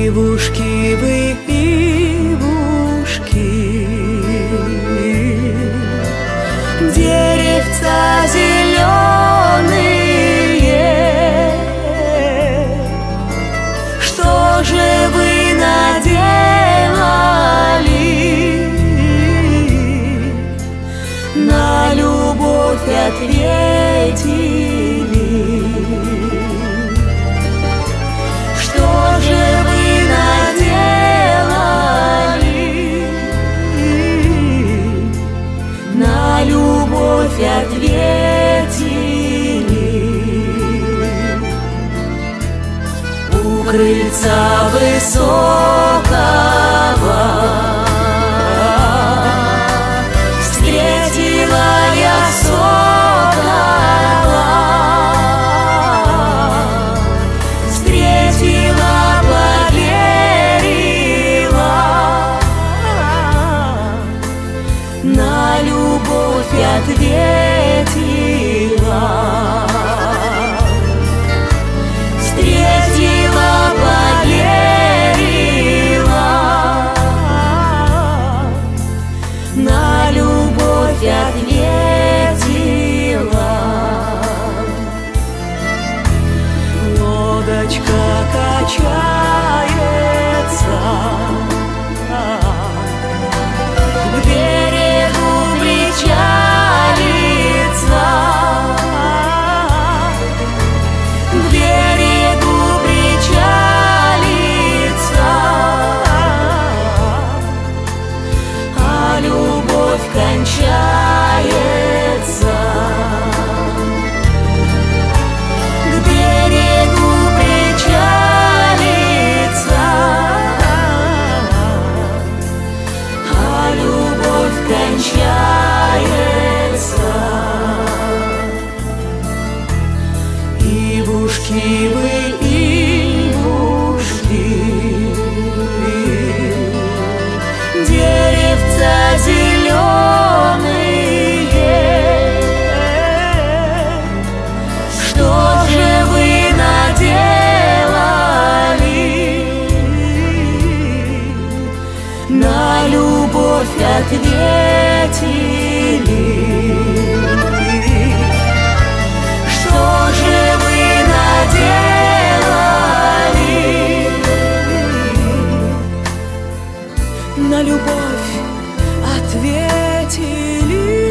Ивушки вы, ивушки, деревца зеленые, что же вы наделали? На любовь ответили. Что же вы наделали? На любовь ответили. У крыльца высокого встретила я сокола, встретила, поверила, на любовь ответила. Встретила, поверила, на любовь ответила. Лодочка качается, к берегу причалится, к берегу причалится, а любовь кончается. К берегу причалится, а любовь кончается. Ивушки вы, ивушки, деревца зеленые, что же вы наделали? На любовь ответили. Что же вы наделали? На любовь ответили.